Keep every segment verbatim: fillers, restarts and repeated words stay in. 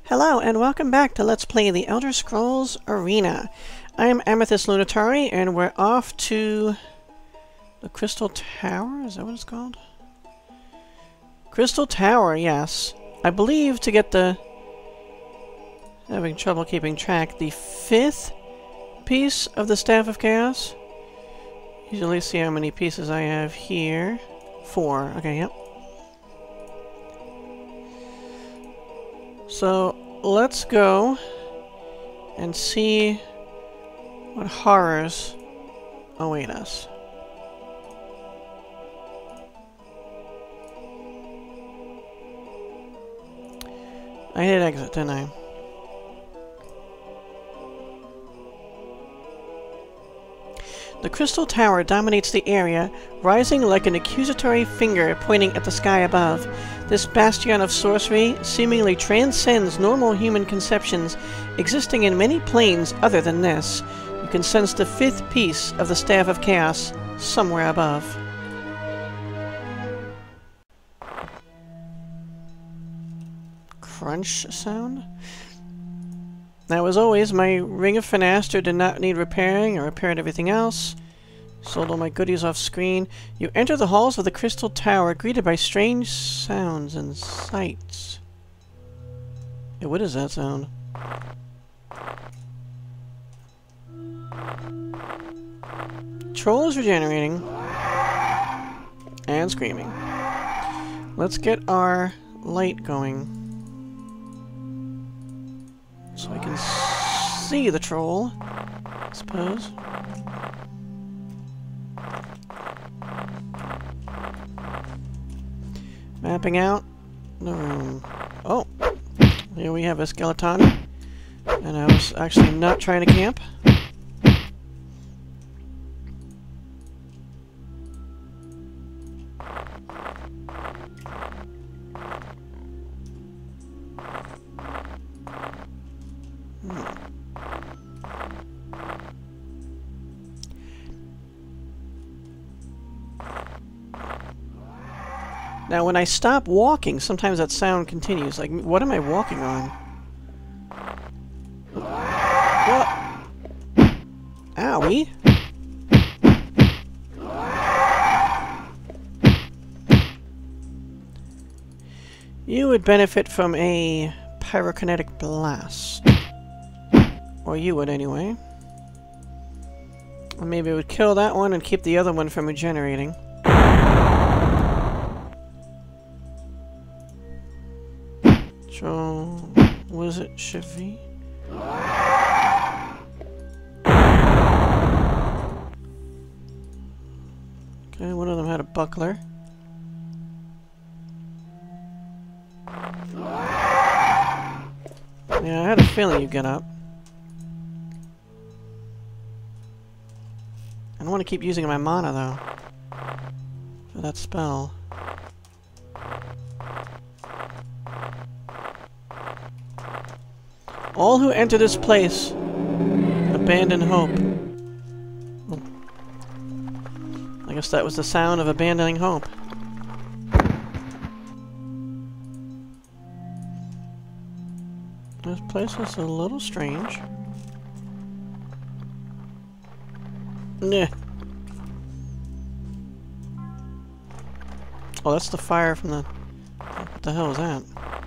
Hello and welcome back to Let's Play The Elder Scrolls Arena. I am Amethyst Lunitari and we're off to the Crystal Tower, is that what it's called? Crystal Tower, yes. I believe to get the... having trouble keeping track, the fifth piece of the Staff of Chaos. Usually see how many pieces I have here. Four, okay, yep. So, let's go and see what horrors await us. I hit exit, didn't I? The Crystal Tower dominates the area, rising like an accusatory finger pointing at the sky above. This bastion of sorcery seemingly transcends normal human conceptions, existing in many planes other than this. You can sense the fifth piece of the Staff of Chaos somewhere above. Crunch sound? Now, as always, my Ring of Fenaster did not need repairing. I repaired everything else. Sold all my goodies off screen. You enter the halls of the Crystal Tower, greeted by strange sounds and sights. Hey, what is that sound? Trolls regenerating. And screaming. Let's get our light going. So I can see the troll, I suppose. Mapping out the room. Oh! Here we have a skeleton. And I was actually not trying to camp. Now, when I stop walking, sometimes that sound continues. Like, what am I walking on? What? Owie! You would benefit from a pyrokinetic blast. Or you would, anyway. Or maybe it would kill that one and keep the other one from regenerating. So, was it Chevy? Okay, one of them had a buckler. Yeah, I had a feeling you'd get up. I don't want to keep using my mana, though, for that spell. All who enter this place abandon hope. Oh. I guess that was the sound of abandoning hope. This place is a little strange. Nah. Oh, that's the fire from the... What the hell is that?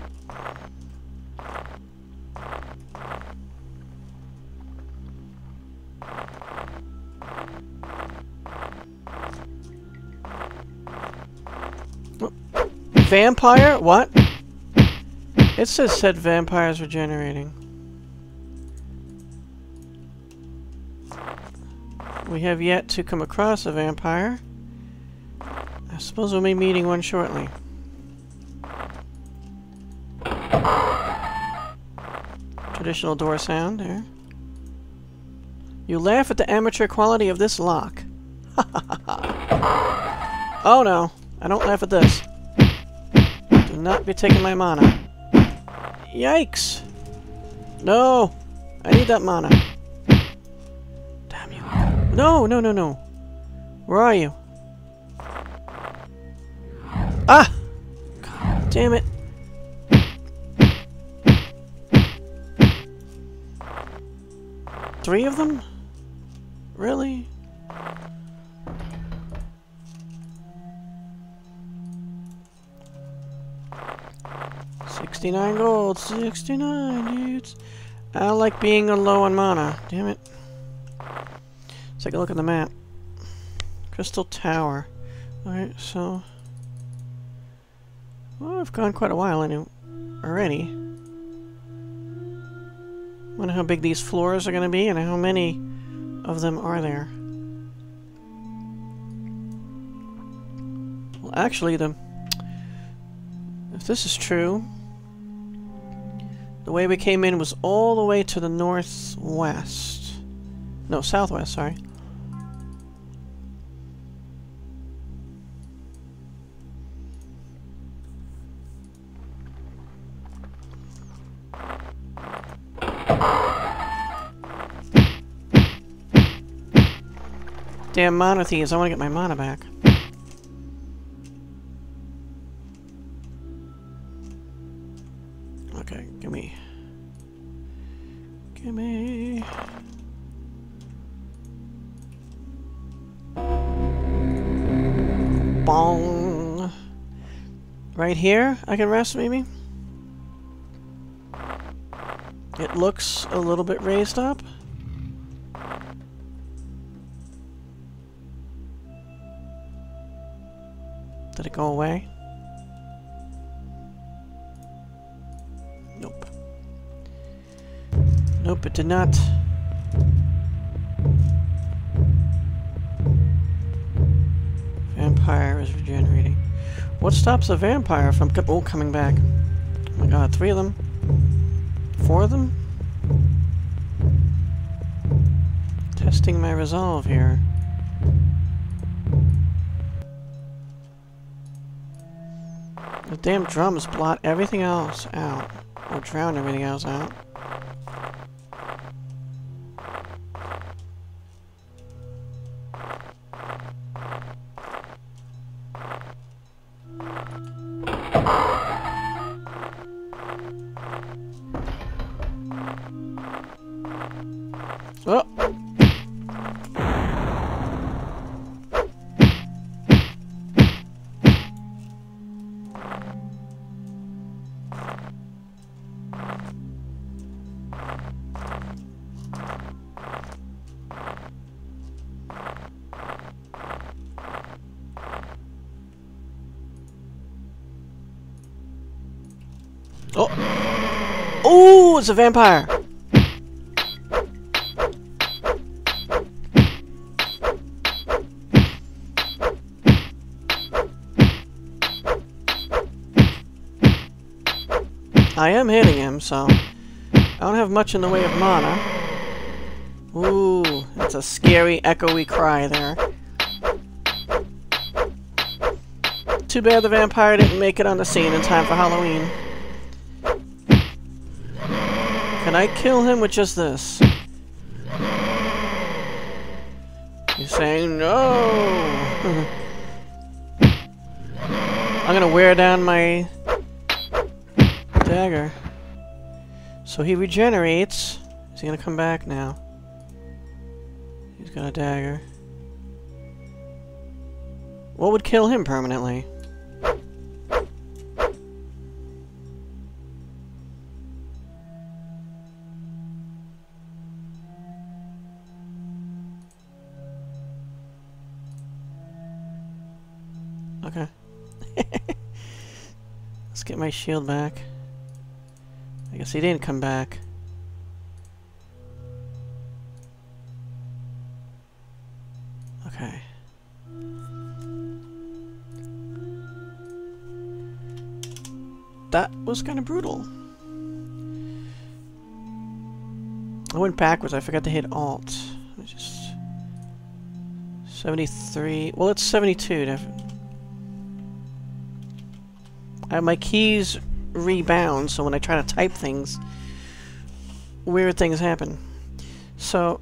Vampire? What? It says said vampires regenerating. We have yet to come across a vampire. I suppose we'll be meeting one shortly. Traditional door sound there. You laugh at the amateur quality of this lock. Oh no, I don't laugh at this. Do not be taking my mana. Yikes! No! I need that mana. Damn you. No, no, no, no. Where are you? Ah! God damn it. three of them? Really? sixty-nine gold, sixty-nine dudes. I don't like being low on mana, damn it. Let's take a look at the map. Crystal Tower. Alright, so... well, I've gone quite a while in it already. Wonder how big these floors are gonna be and how many of them are there. Well, actually, the... if this is true, the way we came in was all the way to the northwest. No, southwest, sorry. Damn mana thieves, I want to get my mana back. Okay, give me... Give me... Bong! Right here, I can rest, maybe? It looks a little bit raised up. Did it go away? Nope. Nope, it did not. Vampire is regenerating. What stops a vampire from co oh, coming back? Oh my god, three of them? Four of them? Testing my resolve here. The damn drums blot everything else out. Or drown everything else out. Oh! Oh! Oh, it's a vampire! I am hitting him, so I don't have much in the way of mana. Ooh, that's a scary, echoey cry there. Too bad the vampire didn't make it on the scene in time for Halloween. Can I kill him with just this? He's saying no! I'm gonna wear down my dagger. So he regenerates. Is he gonna come back now? He's got a dagger. What would kill him permanently? Okay. Let's get my shield back. I guess he didn't come back. Okay. That was kind of brutal. I went backwards. I forgot to hit Alt. Let me just... seventy-three... Well, it's seventy-two. Definitely. I have my keys rebound, so when I try to type things, weird things happen. So...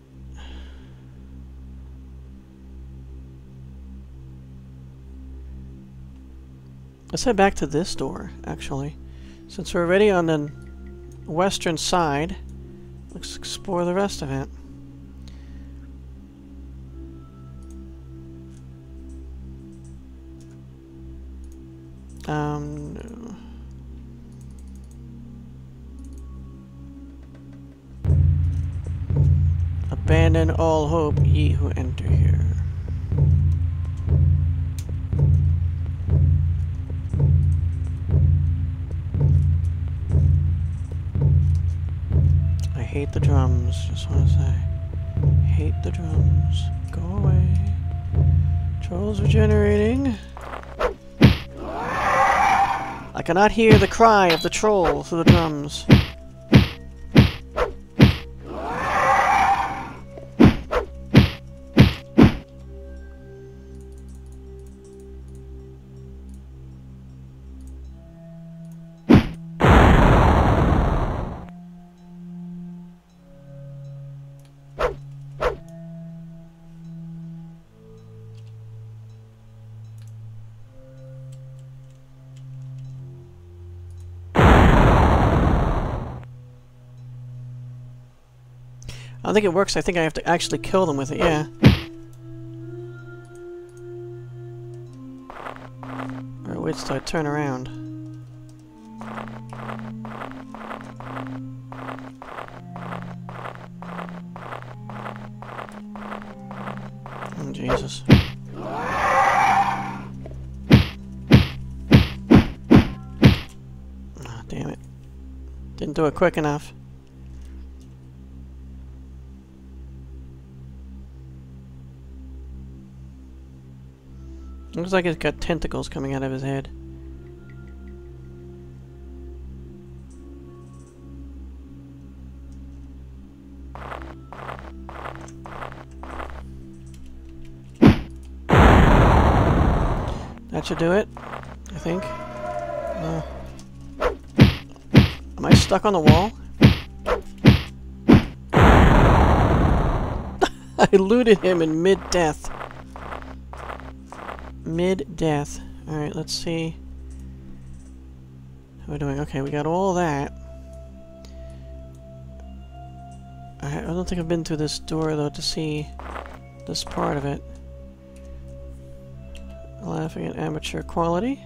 let's head back to this door, actually. Since we're already on the western side, Let's explore the rest of it. Um, no. Abandon all hope, ye who enter here. I hate the drums, just want to say. Hate the drums. Go away. Trolls regenerating. I cannot hear the cry of the troll through the drums. I don't think it works. I think I have to actually kill them with it, yeah. Or wait till I turn around. Oh, Jesus. Oh, damn it. Didn't do it quick enough. Looks like it's got tentacles coming out of his head. That should do it, I think. No. Am I stuck on the wall? I looted him in mid-death. Mid-death. Alright, let's see how we're doing. Okay, we got all that. I, I don't think I've been through this door, though, to see this part of it. Laughing at amateur quality.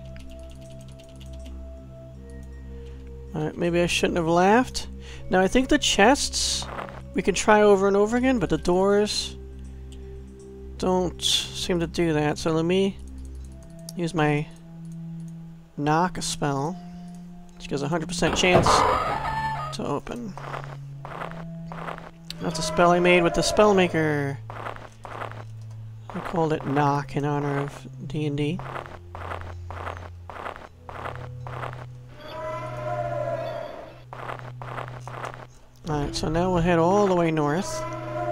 Alright, maybe I shouldn't have laughed. Now, I think the chests we can try over and over again, but the doors don't seem to do that. So let me use my knock spell, which gives a one hundred percent chance to open. That's a spell I made with the Spellmaker. I called it knock in honor of D and D. Alright, so now we'll head all the way north.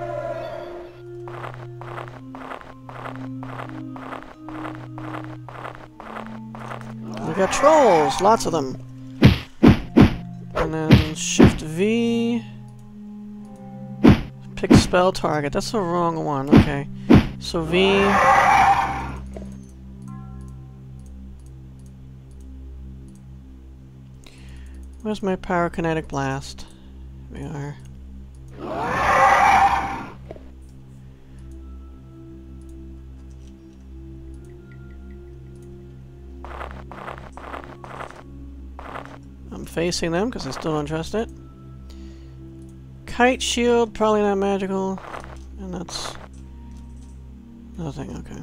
We got trolls! Lots of them! And then Shift V. Pick spell target. That's the wrong one. Okay. So V. Where's my pyrokinetic blast? Here we are. I'm facing them because I still don't trust it. Kite shield, probably not magical. And that's nothing, okay.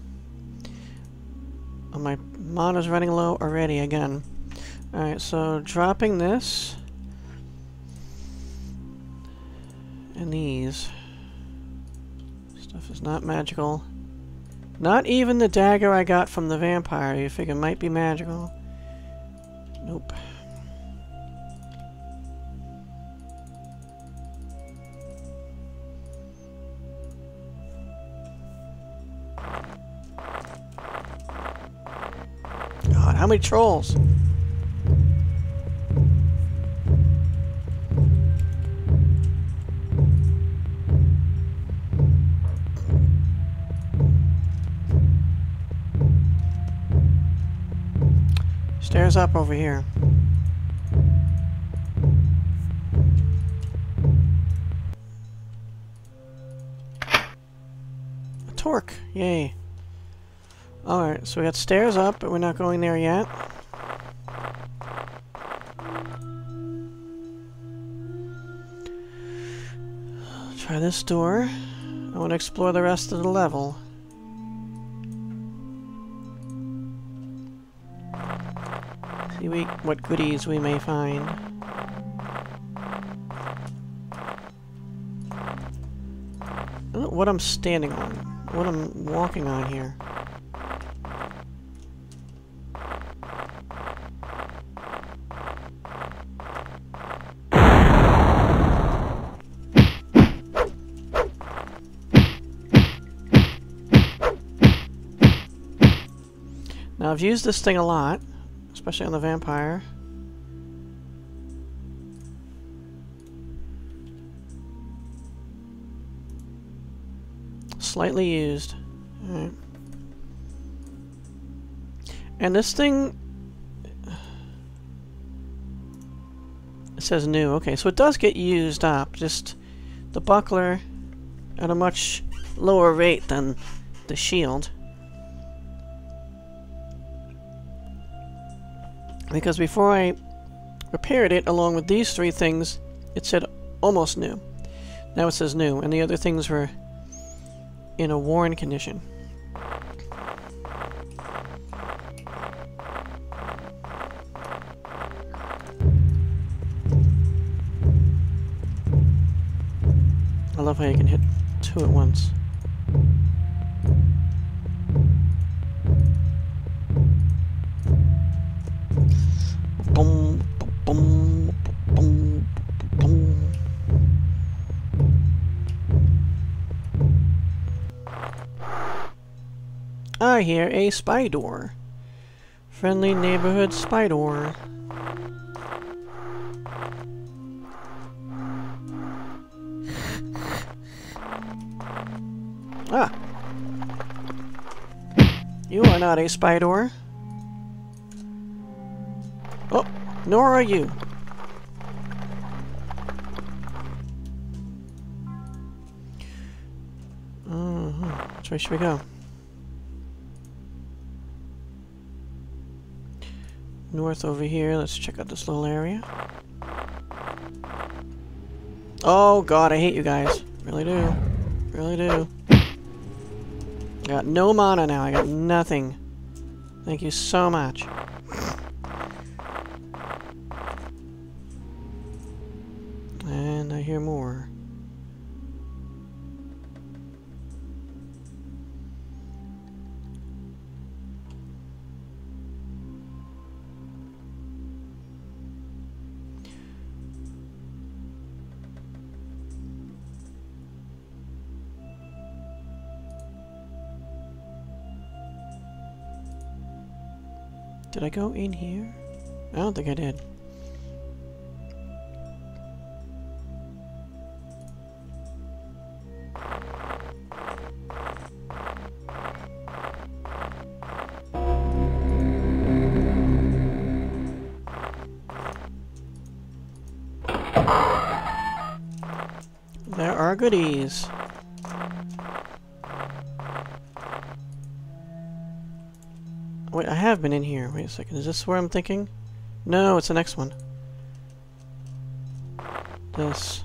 Oh, my mana's running low already again. Alright, so dropping this. And these. Stuff is not magical. Not even the dagger I got from the vampire you figure might be magical. Nope. God, how many trolls? Stairs up over here. torque. Yay. Alright, so we got stairs up, but we're not going there yet. Try this door. I want to explore the rest of the level. See we, what goodies we may find. I don't know what I'm standing on. What I'm walking on here. Now I've used this thing a lot, especially on the vampire. Slightly used. Alright. And this thing... It says new. Okay, so it does get used up. Just the buckler at a much lower rate than the shield. Because before I repaired it, along with these three things, it said almost new. Now it says new, and the other things were in a worn condition. I love how you can hit two at once. Boom, boom, boom, boom. I hear a spy door. Friendly neighborhood spy door. Ah. You are not a spy door. Oh, nor are you. Uh-huh. Which way should we go? North over here. Let's check out this little area. Oh god, I hate you guys. Really do. Really do. I got no mana now. I got nothing. Thank you so much. And I hear more. Did I go in here? I don't think I did. There are goodies. Wait, I have been in here. Wait a second. Is this where I'm thinking? No, it's the next one. This.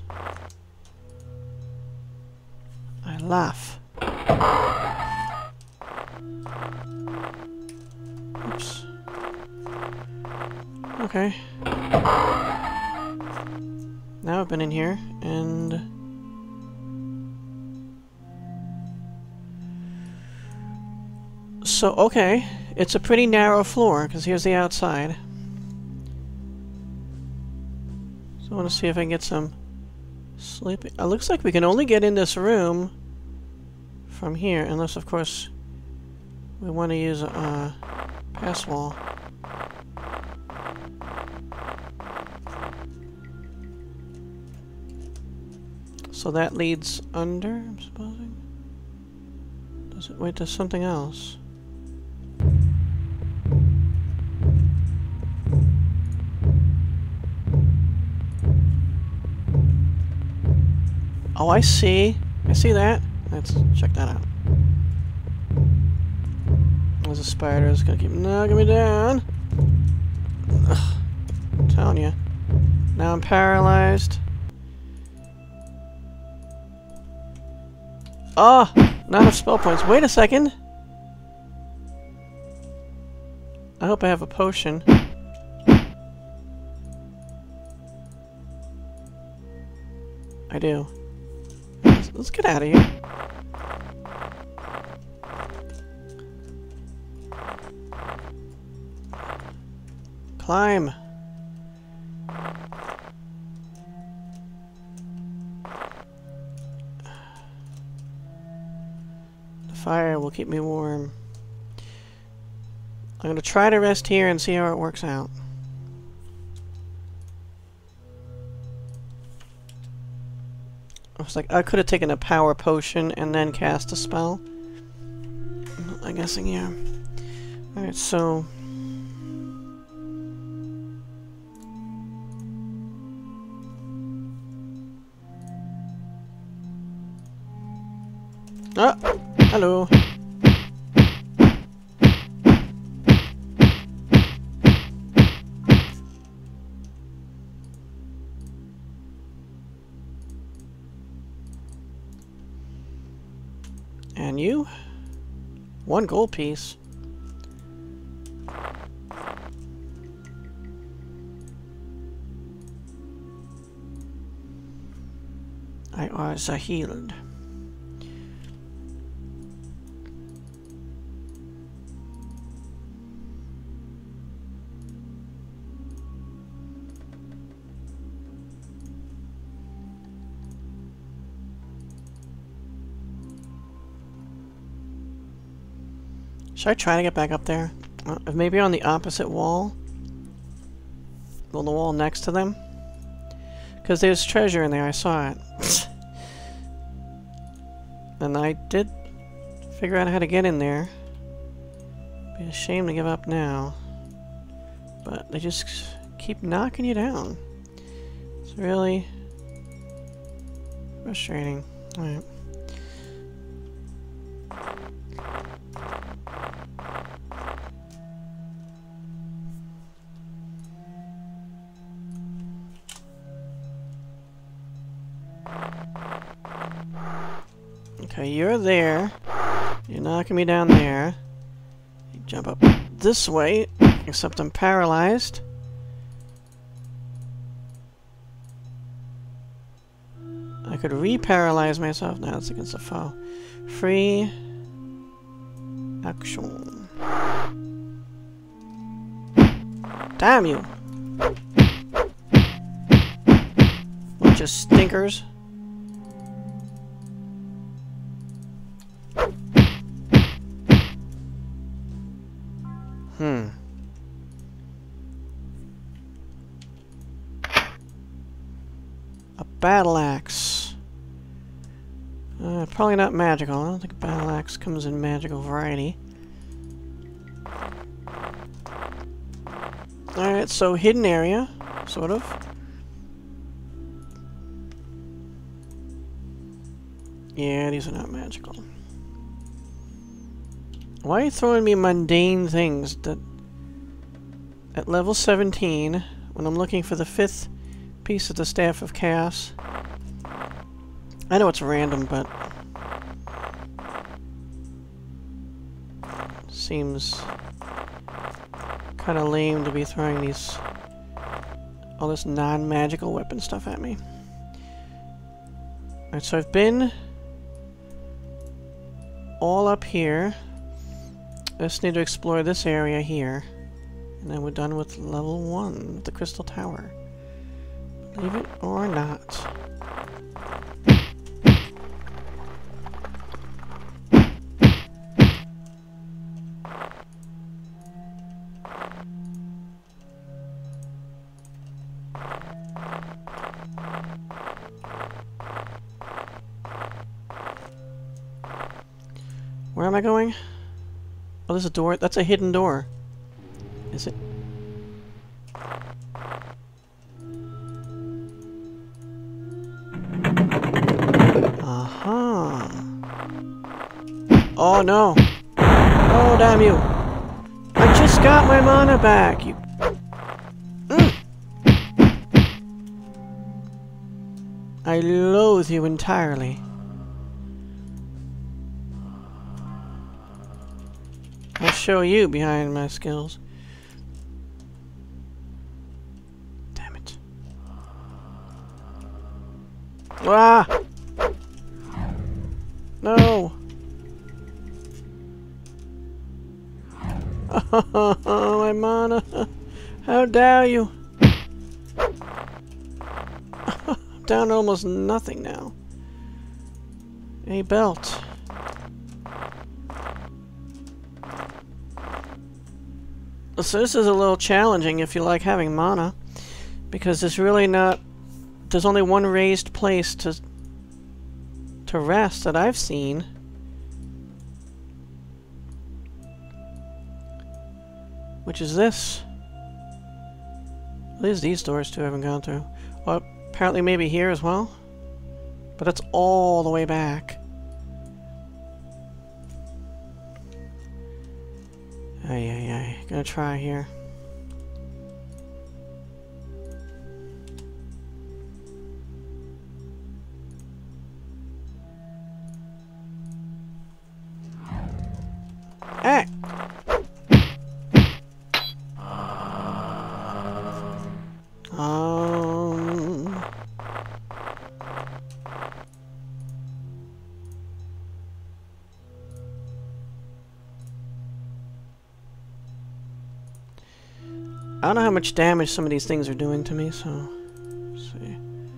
I laugh. Oops. Okay. Now I've been in here, and... So, okay. It's a pretty narrow floor, because here's the outside. So I want to see if I can get some sleeping. It looks like we can only get in this room from here, unless, of course, we want to use a uh, pass wall. So that leads under, I'm supposing? Does it? Wait, there's something else. Oh, I see. I see that. Let's check that out. the spider's gonna keep knocking me down. Ugh. I'm telling you. Now I'm paralyzed. Oh! Not enough spell points. Wait a second! I hope I have a potion. I do. Let's, let's get out of here. Climb. The fire will keep me warm. I'm gonna try to rest here and see how it works out. I was like, I could have taken a power potion and then cast a spell. I'm guessing, yeah. Alright, so... Ah! Hello! And you? One gold piece. I was uh, healed. Should I try to get back up there? Uh, maybe on the opposite wall? Well, the wall next to them? Because there's treasure in there, I saw it. And I did figure out how to get in there. Be a shame to give up now. But they just keep knocking you down. It's really frustrating. Alright. Okay, you're there. You're knocking me down there. You jump up this way, except I'm paralyzed. I could re-paralyze myself. No, that's against the foe. Free action. Damn you! Bunch of stinkers. Hmm. A battle axe. Uh, probably not magical. I don't think a battle axe comes in magical variety. Alright, so hidden area, sort of. Yeah, these are not magical. Why are you throwing me mundane things that at level seventeen, when I'm looking for the fifth piece of the Staff of Chaos? I know it's random, but seems kind of lame to be throwing these all this non-magical weapon stuff at me. Alright, so I've been all up here. I just need to explore this area here. And then we're done with level one, with the Crystal Tower. Believe it or not. Where am I going? Oh, there's a door. That's a hidden door. Is it? Uh-huh. Oh, no. Oh, damn you. just got my mana back, you... Mm. I loathe you entirely. I'll show you behind my skills. Damn it. Ah! No! Oh, my mana! How dare you! I'm down to almost nothing now. A belt. So this is a little challenging if you like having mana, because there's really not... There's only one raised place to to rest that I've seen. Which is this. At least these doors too haven't gone through. Well, apparently maybe here as well. But that's all the way back. Ay, ay, ay. Gonna try here. Ah! Um... I don't know how much damage some of these things are doing to me, so... Let's see.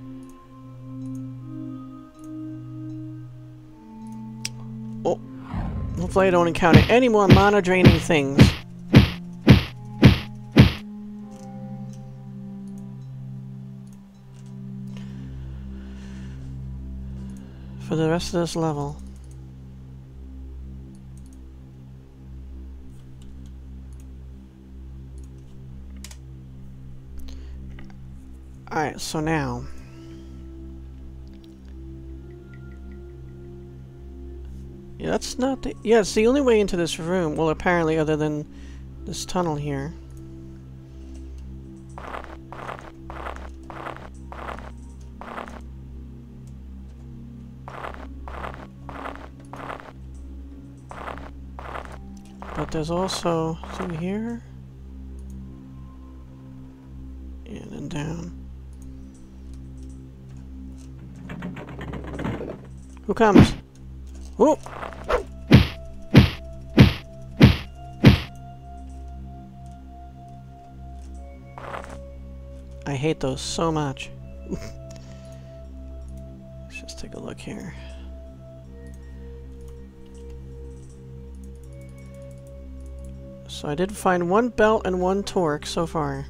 Oh! Hopefully I don't encounter any more mana-draining things. For the rest of this level. Alright, so now... Yeah, that's not the... Yeah, it's the only way into this room. Well, apparently, other than this tunnel here. But there's also through here. And then down. Who comes? Whoa! I hate those so much. Let's just take a look here. So I did find one belt and one torque so far.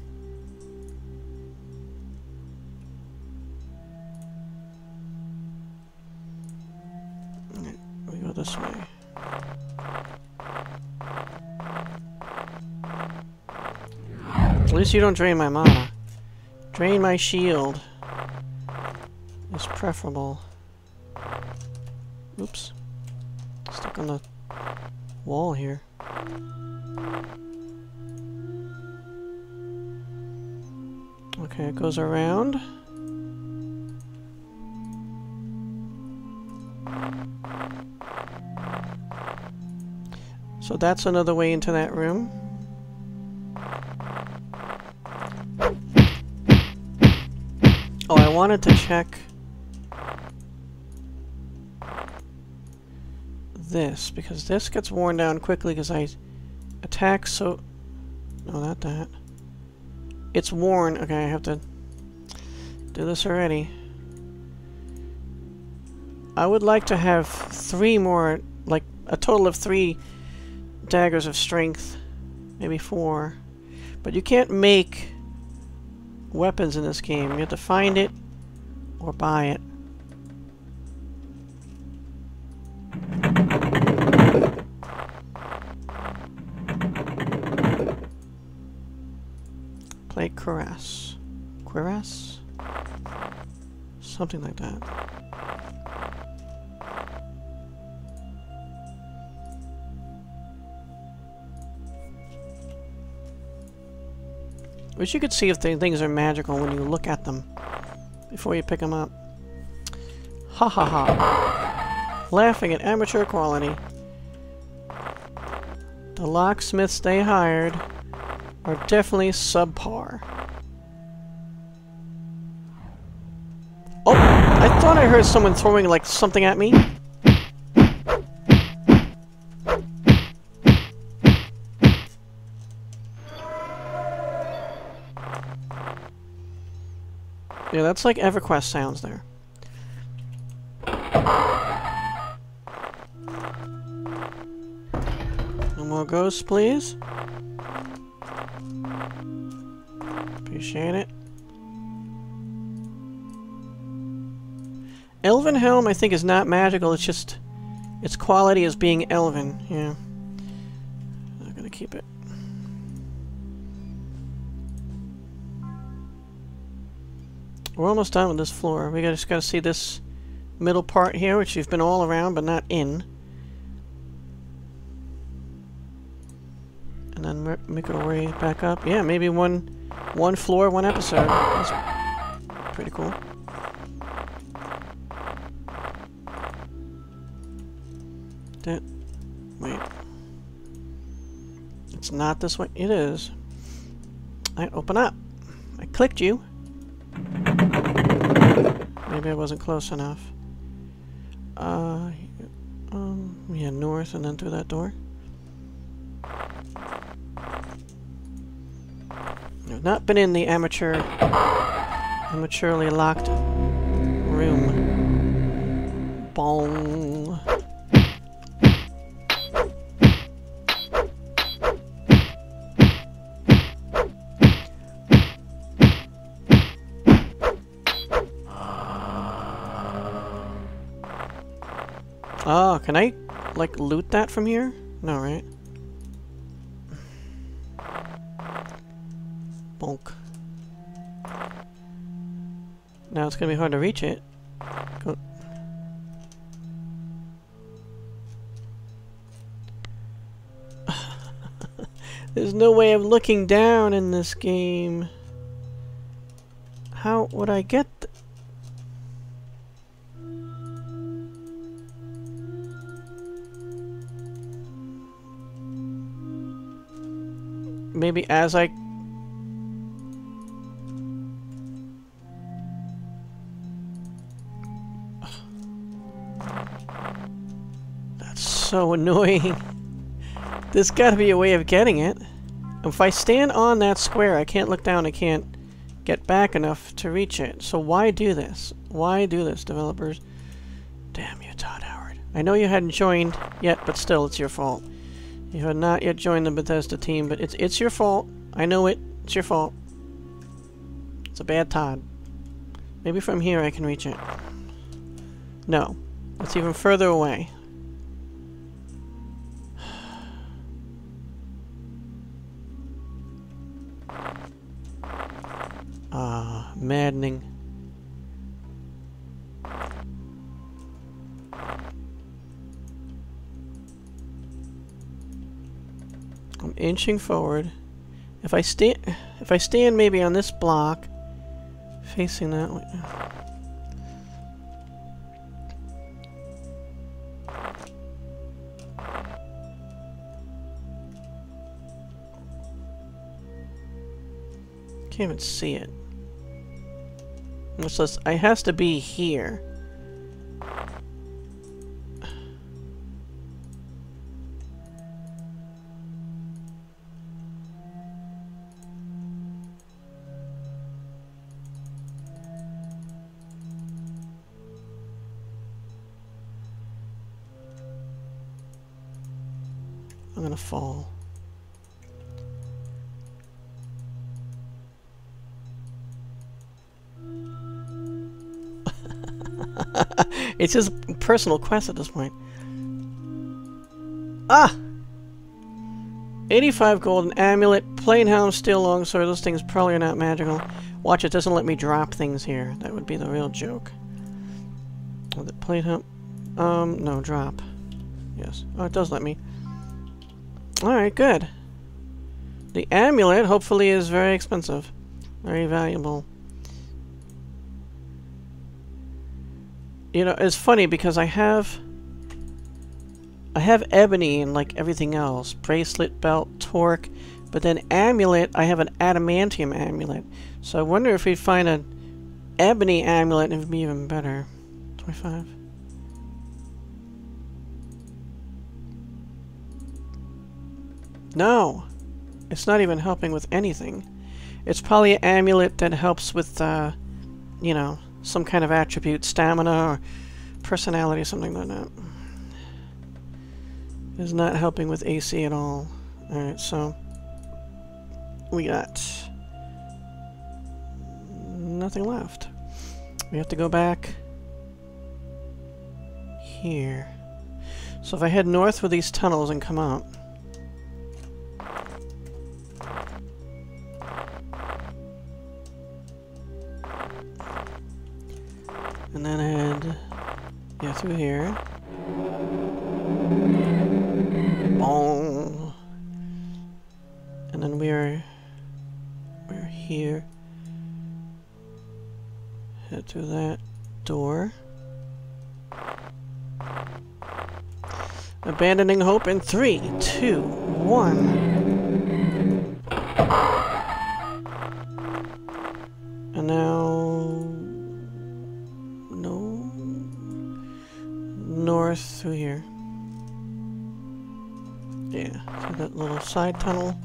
Alright, we go this way. At least you don't drain my mana. Drain my shield is preferable. Oops. Stuck on the wall here. Okay, it goes around. So that's another way into that room. Oh, I wanted to check this, because this gets worn down quickly because I attack so... No, not that. It's worn. Okay, I have to do this already. I would like to have three more, like a total of three daggers of strength. Maybe four. But you can't make weapons in this game. You have to find it or buy it. Play cuirass. Cuirass? Something like that. Wish you could see if the things are magical when you look at them before you pick them up. Ha ha ha. Laughing at amateur quality. The locksmiths they hired are definitely subpar. Oh! I thought I heard someone throwing, like, something at me. Yeah, that's like EverQuest sounds there. No more ghosts, please. Appreciate it. Elven Helm, I think, is not magical. It's just its quality as being elven. Yeah. I'm gonna keep it. We're almost done with this floor. We just gotta see this middle part here, which you've been all around but not in. And then make our way back up. Yeah, maybe one one floor, one episode. That's pretty cool. That, wait. It's not this way. It is. I open up. I clicked you. Maybe I wasn't close enough. Uh, um, yeah, north and then through that door. I've not been in the amateur, amateurly locked room. Bong. Oh, can I, like, loot that from here? No, right? Bonk. Now it's gonna be hard to reach it. Go. There's no way of looking down in this game. How would I get th- Maybe as I... That's so annoying. There's gotta be a way of getting it. If I stand on that square, I can't look down, I can't get back enough to reach it. So why do this? Why do this, developers? Damn you, Todd Howard. I know you hadn't joined yet, but still, it's your fault. You have not yet joined the Bethesda team, but it's it's your fault. I know it. It's your fault. It's a bad Todd. Maybe from here I can reach it. No. It's even further away. Ah, maddening. I'm inching forward. If I stand, if I stand maybe on this block, facing that way. Can't even see it. It's just, it has to be here. I'm gonna fall. It's his personal quest at this point. Ah! eighty-five gold, an amulet, plain helm, steel longsword. Those things probably are not magical. Watch, it doesn't let me drop things here. That would be the real joke. Oh, the plate helm. Um, no, drop. Yes. Oh, it does let me. Alright, good. The amulet, hopefully, is very expensive. Very valuable. You know, it's funny because I have... I have ebony and like everything else. Bracelet, belt, torque. But then amulet, I have an adamantium amulet. So I wonder if we'd find an ebony amulet, it would be even better. twenty-five. No! It's not even helping with anything. It's probably an amulet that helps with, uh, you know, some kind of attribute, stamina or personality, something like that. It's not helping with A C at all. Alright, so we got nothing left. We have to go back here. So if I head north through these tunnels and come up, and then head yeah through here. Boom. And then we're we're here. Head through that door. Abandoning hope in three, two, one. And now no north through here. Yeah, through that little side tunnel.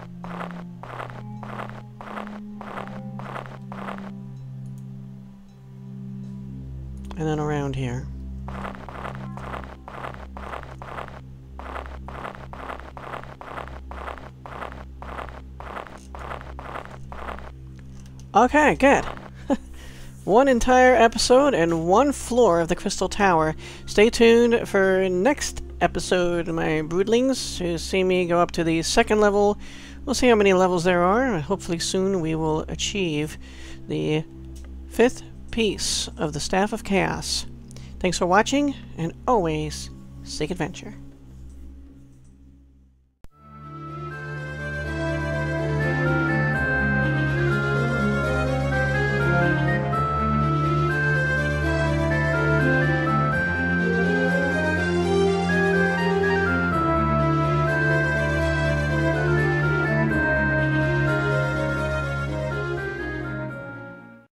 And then around here. Okay, good. One entire episode and one floor of the Crystal Tower. Stay tuned for next episode, my broodlings, to see me go up to the second level. We'll see how many levels there are. Hopefully soon we will achieve the fifth piece of the Staff of Chaos. Thanks for watching, and always seek adventure.